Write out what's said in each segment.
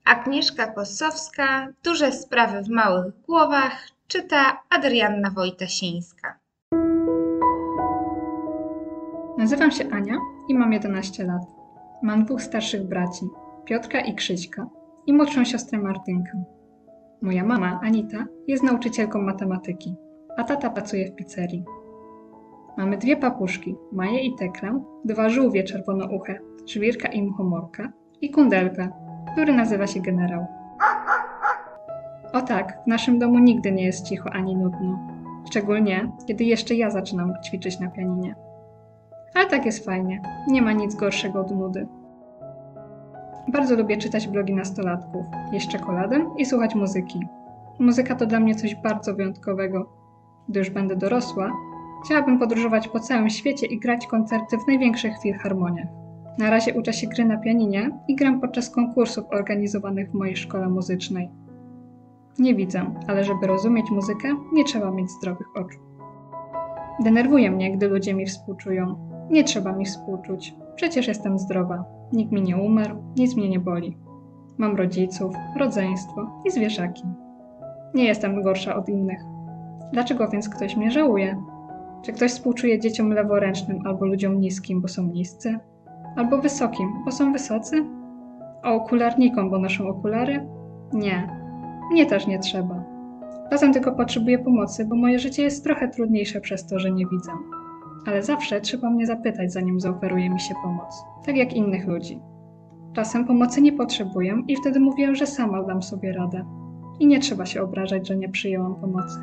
Agnieszka Kosowska, Duże sprawy w małych głowach, czyta Adrianna Wojtasińska. Nazywam się Ania i mam 11 lat. Mam 2 starszych braci, Piotrka i Krzyśka, i młodszą siostrę Martynkę. Moja mama, Anita, jest nauczycielką matematyki, a tata pracuje w pizzerii. Mamy 2 papuszki, Maję i Teklę, 2 żółwie czerwonouche, Żwirka i Muchomorka, i kundelka, który nazywa się Generał. O tak, w naszym domu nigdy nie jest cicho ani nudno. Szczególnie, kiedy jeszcze ja zaczynam ćwiczyć na pianinie. Ale tak jest fajnie, nie ma nic gorszego od nudy. Bardzo lubię czytać blogi nastolatków, jeść czekoladę i słuchać muzyki. Muzyka to dla mnie coś bardzo wyjątkowego. Gdy już będę dorosła, chciałabym podróżować po całym świecie i grać koncerty w największych filharmoniach. Na razie uczę się gry na pianinie i gram podczas konkursów organizowanych w mojej szkole muzycznej. Nie widzę, ale żeby rozumieć muzykę, nie trzeba mieć zdrowych oczu. Denerwuje mnie, gdy ludzie mi współczują. Nie trzeba mi współczuć. Przecież jestem zdrowa. Nikt mi nie umarł, nic mnie nie boli. Mam rodziców, rodzeństwo i zwierzaki. Nie jestem gorsza od innych. Dlaczego więc ktoś mnie żałuje? Czy ktoś współczuje dzieciom leworęcznym albo ludziom niskim, bo są niscy? Albo wysokim, bo są wysocy? A okularnikom, bo noszą okulary? Nie. Mnie też nie trzeba. Czasem tylko potrzebuję pomocy, bo moje życie jest trochę trudniejsze przez to, że nie widzę. Ale zawsze trzeba mnie zapytać, zanim zaoferuje mi się pomoc. Tak jak innych ludzi. Czasem pomocy nie potrzebuję i wtedy mówię, że sama dam sobie radę. I nie trzeba się obrażać, że nie przyjęłam pomocy.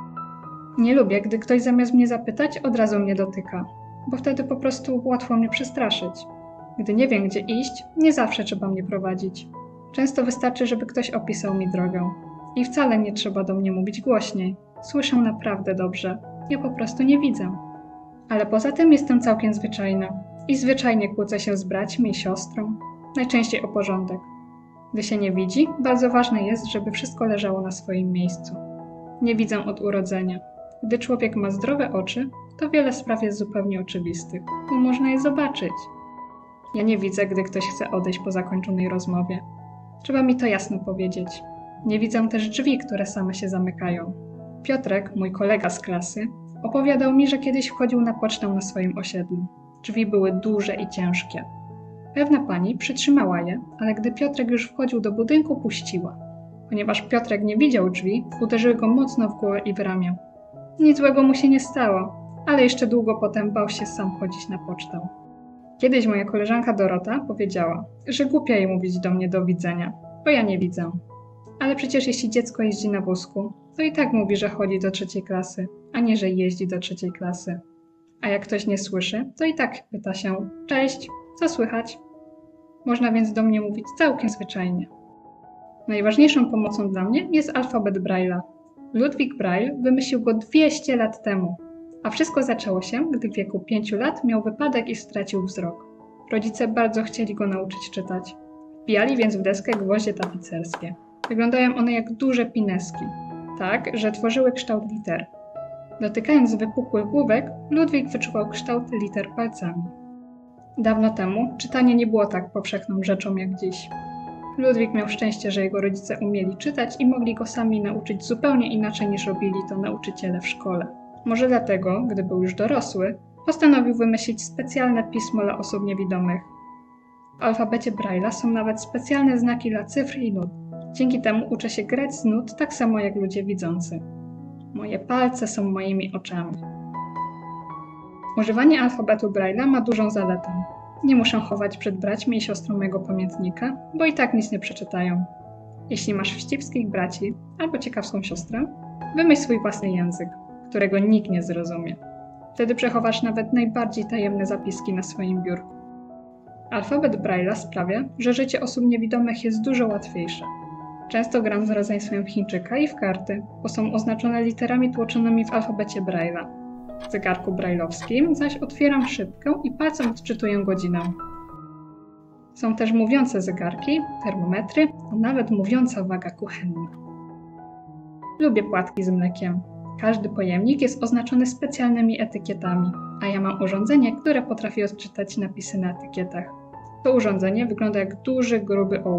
Nie lubię, gdy ktoś zamiast mnie zapytać, od razu mnie dotyka. Bo wtedy po prostu łatwo mnie przestraszyć. Gdy nie wiem, gdzie iść, nie zawsze trzeba mnie prowadzić. Często wystarczy, żeby ktoś opisał mi drogę. I wcale nie trzeba do mnie mówić głośniej. Słyszę naprawdę dobrze. Ja po prostu nie widzę. Ale poza tym jestem całkiem zwyczajna. I zwyczajnie kłócę się z braćmi i siostrą. Najczęściej o porządek. Gdy się nie widzi, bardzo ważne jest, żeby wszystko leżało na swoim miejscu. Nie widzę od urodzenia. Gdy człowiek ma zdrowe oczy, to wiele spraw jest zupełnie oczywistych, bo można je zobaczyć. Ja nie widzę, gdy ktoś chce odejść po zakończonej rozmowie. Trzeba mi to jasno powiedzieć. Nie widzę też drzwi, które same się zamykają. Piotrek, mój kolega z klasy, opowiadał mi, że kiedyś wchodził na pocztę na swoim osiedlu. Drzwi były duże i ciężkie. Pewna pani przytrzymała je, ale gdy Piotrek już wchodził do budynku, puściła. Ponieważ Piotrek nie widział drzwi, uderzyły go mocno w głowę i w ramię. Nic złego mu się nie stało, ale jeszcze długo potem bał się sam chodzić na pocztę. Kiedyś moja koleżanka Dorota powiedziała, że głupia jej mówić do mnie do widzenia, bo ja nie widzę. Ale przecież jeśli dziecko jeździ na wózku, to i tak mówi, że chodzi do 3. klasy, a nie, że jeździ do 3. klasy. A jak ktoś nie słyszy, to i tak pyta się: cześć, co słychać? Można więc do mnie mówić całkiem zwyczajnie. Najważniejszą pomocą dla mnie jest alfabet Braille'a. Ludwik Braille wymyślił go 200 lat temu, a wszystko zaczęło się, gdy w wieku 5 lat miał wypadek i stracił wzrok. Rodzice bardzo chcieli go nauczyć czytać. Wbijali więc w deskę gwoździe tapicerskie. Wyglądają one jak duże pineski, tak, że tworzyły kształt liter. Dotykając wypukłych główek, Ludwik wyczuwał kształt liter palcami. Dawno temu czytanie nie było tak powszechną rzeczą jak dziś. Ludwik miał szczęście, że jego rodzice umieli czytać i mogli go sami nauczyć zupełnie inaczej niż robili to nauczyciele w szkole. Może dlatego, gdy był już dorosły, postanowił wymyślić specjalne pismo dla osób niewidomych. W alfabecie Braille'a są nawet specjalne znaki dla cyfr i nut. Dzięki temu uczę się grać z nut tak samo jak ludzie widzący. Moje palce są moimi oczami. Używanie alfabetu Braille'a ma dużą zaletę. Nie muszę chować przed braćmi i siostrą mojego pamiętnika, bo i tak nic nie przeczytają. Jeśli masz wścibskich braci albo ciekawską siostrę, wymyśl swój własny język, którego nikt nie zrozumie. Wtedy przechowasz nawet najbardziej tajemne zapiski na swoim biurku. Alfabet Braille'a sprawia, że życie osób niewidomych jest dużo łatwiejsze. Często gram z rodzeństwem Chińczyka i w karty, bo są oznaczone literami tłoczonymi w alfabecie Braille'a. W zegarku brajlowskim zaś otwieram szybkę i palcem odczytuję godzinę. Są też mówiące zegarki, termometry, a nawet mówiąca waga kuchenna. Lubię płatki z mlekiem. Każdy pojemnik jest oznaczony specjalnymi etykietami, a ja mam urządzenie, które potrafi odczytać napisy na etykietach. To urządzenie wygląda jak duży, gruby ołówek.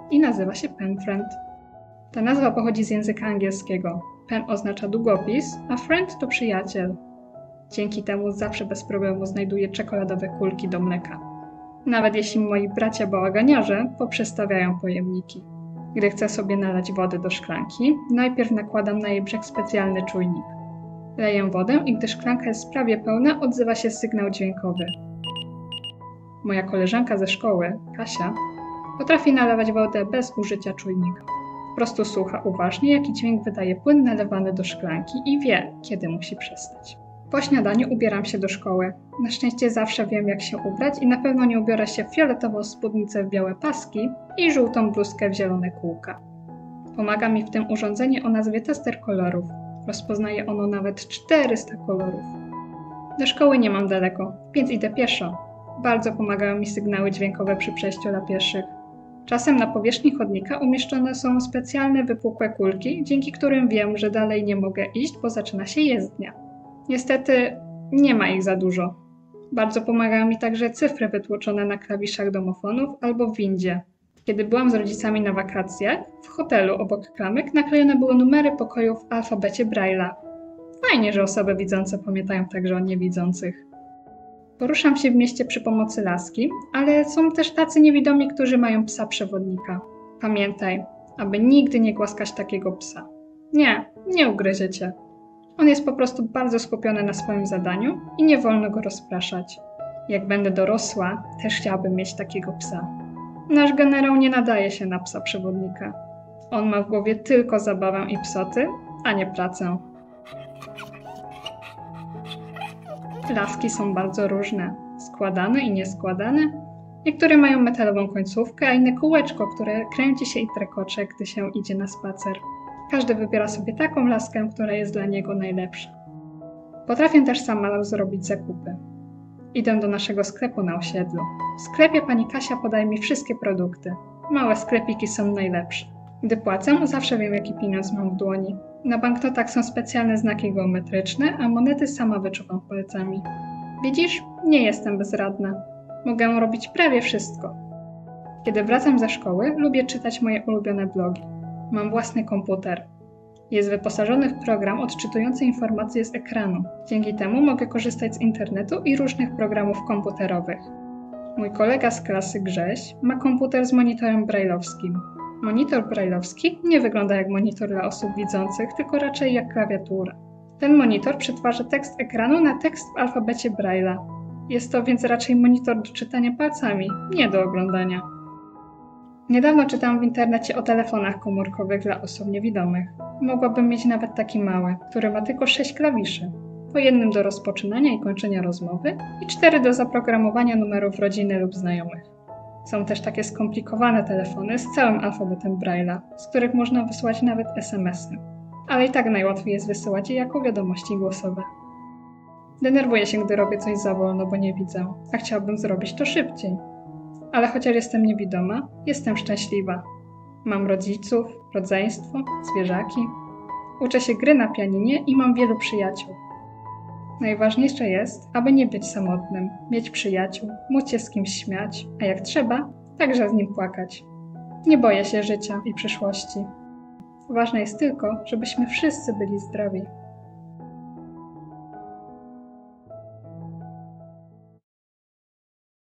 i nazywa się Pen Friend. Ta nazwa pochodzi z języka angielskiego. Pen oznacza długopis, a friend to przyjaciel. Dzięki temu zawsze bez problemu znajduję czekoladowe kulki do mleka. Nawet jeśli moi bracia bałaganiarze poprzestawiają pojemniki. Gdy chcę sobie nalać wody do szklanki, najpierw nakładam na jej brzeg specjalny czujnik. Leję wodę i gdy szklanka jest prawie pełna, odzywa się sygnał dźwiękowy. Moja koleżanka ze szkoły, Kasia, potrafi nalewać wodę bez użycia czujnika. Po prostu słucha uważnie, jaki dźwięk wydaje płyn nalewany do szklanki i wie, kiedy musi przestać. Po śniadaniu ubieram się do szkoły. Na szczęście zawsze wiem, jak się ubrać i na pewno nie ubiorę się w fioletową spódnicę w białe paski i żółtą bluzkę w zielone kółka. Pomaga mi w tym urządzenie o nazwie tester kolorów. Rozpoznaje ono nawet 400 kolorów. Do szkoły nie mam daleko, więc idę pieszo. Bardzo pomagają mi sygnały dźwiękowe przy przejściu dla pieszych. Czasem na powierzchni chodnika umieszczone są specjalne wypukłe kulki, dzięki którym wiem, że dalej nie mogę iść, bo zaczyna się jezdnia. Niestety nie ma ich za dużo. Bardzo pomagają mi także cyfry wytłoczone na klawiszach domofonów albo w windzie. Kiedy byłam z rodzicami na wakacjach, w hotelu obok klamek naklejone były numery pokojów w alfabecie Braille'a. Fajnie, że osoby widzące pamiętają także o niewidzących. Poruszam się w mieście przy pomocy laski, ale są też tacy niewidomi, którzy mają psa przewodnika. Pamiętaj, aby nigdy nie głaskać takiego psa. Nie ugryzie cię. On jest po prostu bardzo skupiony na swoim zadaniu i nie wolno go rozpraszać. Jak będę dorosła, też chciałabym mieć takiego psa. Nasz generał nie nadaje się na psa przewodnika. On ma w głowie tylko zabawę i psoty, a nie pracę. Laski są bardzo różne, składane i nieskładane. Niektóre mają metalową końcówkę, a inne kółeczko, które kręci się i trekocze, gdy się idzie na spacer. Każdy wybiera sobie taką laskę, która jest dla niego najlepsza. Potrafię też sama zrobić zakupy. Idę do naszego sklepu na osiedlu. W sklepie pani Kasia podaje mi wszystkie produkty. Małe sklepiki są najlepsze. Gdy płacę, zawsze wiem, jaki pieniądz mam w dłoni. Na banknotach są specjalne znaki geometryczne, a monety sama wyczuwam palcami. Widzisz? Nie jestem bezradna. Mogę robić prawie wszystko. Kiedy wracam ze szkoły, lubię czytać moje ulubione blogi. Mam własny komputer. Jest wyposażony w program odczytujący informacje z ekranu. Dzięki temu mogę korzystać z internetu i różnych programów komputerowych. Mój kolega z klasy Grześ ma komputer z monitorem brailleowskim. Monitor brailleowski nie wygląda jak monitor dla osób widzących, tylko raczej jak klawiatura. Ten monitor przetwarza tekst ekranu na tekst w alfabecie Braille'a. Jest to więc raczej monitor do czytania palcami, nie do oglądania. Niedawno czytałam w internecie o telefonach komórkowych dla osób niewidomych. Mogłabym mieć nawet taki mały, który ma tylko 6 klawiszy. Po jednym do rozpoczynania i kończenia rozmowy i 4 do zaprogramowania numerów rodziny lub znajomych. Są też takie skomplikowane telefony z całym alfabetem Braille'a, z których można wysłać nawet SMS-y. Ale i tak najłatwiej jest wysyłać je jako wiadomości głosowe. Denerwuję się, gdy robię coś za wolno, bo nie widzę, a chciałabym zrobić to szybciej. Ale chociaż jestem niewidoma, jestem szczęśliwa. Mam rodziców, rodzeństwo, zwierzaki. Uczę się gry na pianinie i mam wielu przyjaciół. Najważniejsze jest, aby nie być samotnym, mieć przyjaciół, móc się z kimś śmiać, a jak trzeba, także z nim płakać. Nie boję się życia i przyszłości. Ważne jest tylko, żebyśmy wszyscy byli zdrowi.